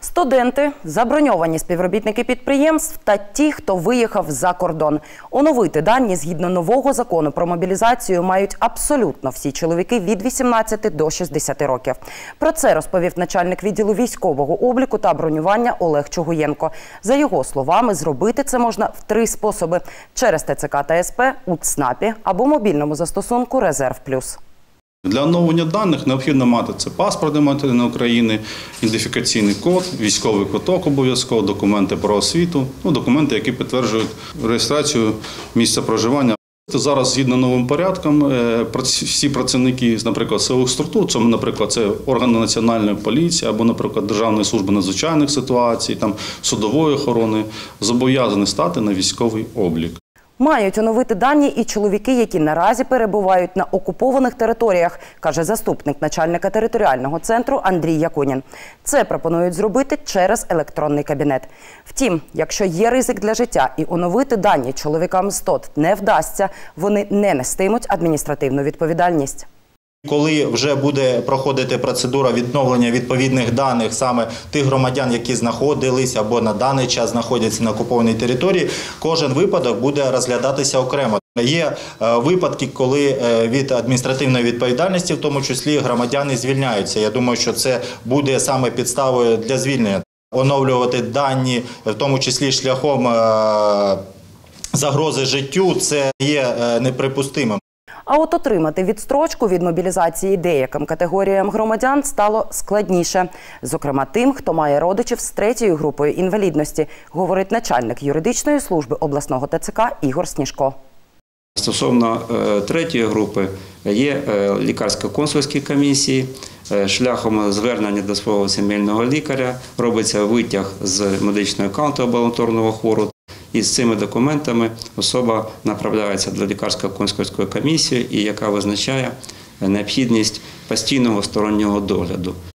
Студенти, заброньовані співробітники підприємств та ті, хто виїхав за кордон. Оновити дані згідно нового закону про мобілізацію мають абсолютно всі чоловіки від 18 до 60 років. Про це розповів начальник відділу військового обліку та бронювання Олег Чугуєнко. За його словами, зробити це можна в 3 способи – через ТЦК та СП, у ЦНАПі або мобільному застосунку «Резерв Плюс». Для оновлення даних необхідно мати це паспорт громадянина України, ідентифікаційний код, військовий квиток обов'язково, документи про освіту, документи, які підтверджують реєстрацію місця проживання. Зараз, згідно новим порядком, всі працівники, наприклад, силових структур, це органи національної поліції або, наприклад, Державної служби надзвичайних ситуацій, судової охорони, зобов'язані стати на військовий облік. Мають оновити дані і чоловіки, які наразі перебувають на окупованих територіях, каже заступник начальника територіального центру Андрій Якунін. Це пропонують зробити через електронний кабінет. Втім, якщо є ризик для життя і оновити дані чоловікам з ТОТ не вдасться, вони не нестимуть адміністративну відповідальність. Коли вже буде проходити процедура відновлення відповідних даних саме тих громадян, які знаходились або на даний час знаходяться на окупованій території, кожен випадок буде розглядатися окремо. Є випадки, коли від адміністративної відповідальності, в тому числі, громадяни звільняються. Я думаю, що це буде саме підставою для звільнення. Оновлювати дані, в тому числі шляхом загрози життю, це є неприпустимим. А от отримати відстрочку від мобілізації деяким категоріям громадян стало складніше. Зокрема, тим, хто має родичів з 3-ю групою інвалідності, говорить начальник юридичної служби обласного ТЦК Ігор Сніжко. Стосовно 3-ї групи є лікарсько-консульські комісії. Шляхом звернення до свого сімейного лікаря робиться витяг з медичного аккаунту амбулаторного хвору. І з цими документами особа направляється до лікарсько-консульської комісії, яка визначає необхідність постійного стороннього догляду.